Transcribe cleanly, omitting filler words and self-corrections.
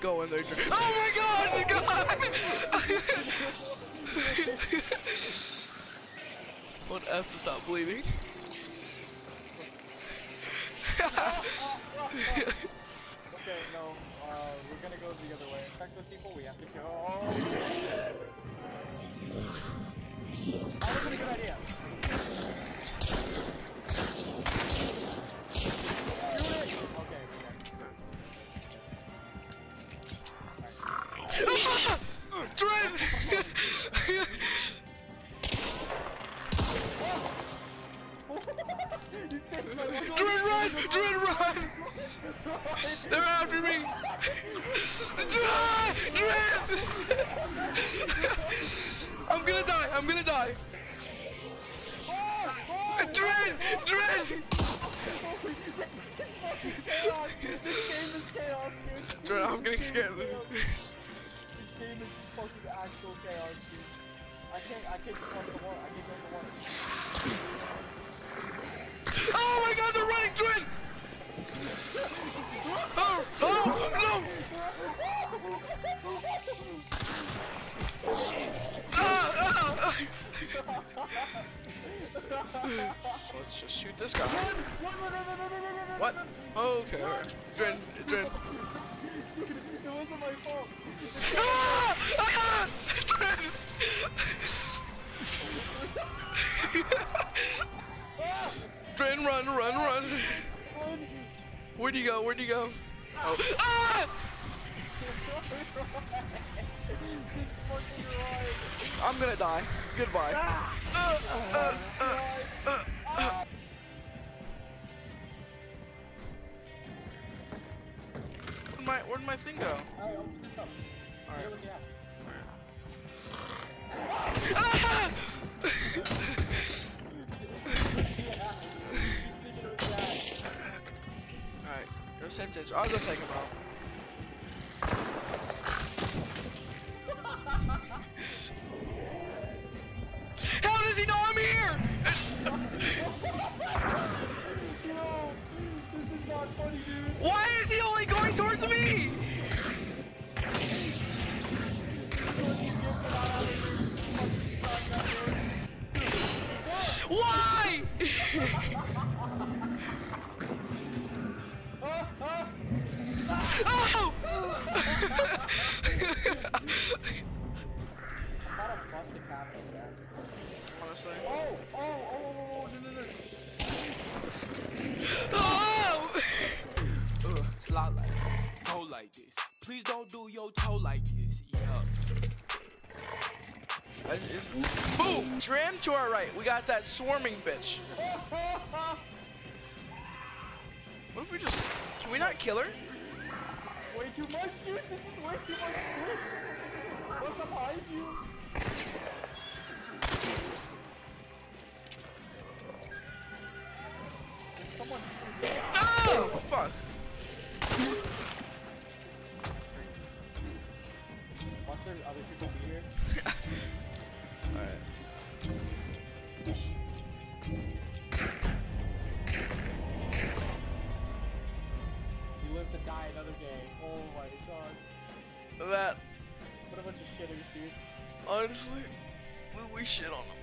go in there. Oh my God! God! What F to stop bleeding? Okay, no, we're gonna go the other way. Infected people, we have to kill. Oh, that's a good idea. Shoot it! Okay, okay. Dren! Dren, run! Dren, run! They're after me! Dren! I'm gonna die! I'm gonna die! Dren! Dren! This game is chaos, dude. Dren, I'm getting scared. This game is fucking actual chaos, dude. I can't cross the water. I can't go in the water. Oh my God, they're running, Dren! Oh, oh, no! Let's just shoot this guy. What? Oh, okay, alright. Dren, Dren. It wasn't my fault. Dren! Dren, run, run, run. Where'd you go? Where'd you go? Oh. Ah! I'm gonna die. Goodbye. Where'd my thing go? Alright, open this up. Alright. Alright. Alright, go save ditch. I'll go take him out. How does he know I'm here? No, this is not funny, dude. Why is he only going towards me? Why? Oh! Honestly. Oh, no. Oh! It's not like this. Go like this. Please don't do your toe like this. Yeah. Boom! Dren to our right. We got that swarming bitch. What if we just... Can we not kill her? Way too much, dude. This is way too much. What's behind you? There's someone. Oh! Fuck. Watch there other people be here. Alright. You live to die another day. Oh my God. That... What a bunch of shitters, dude. Honestly, we shit on them.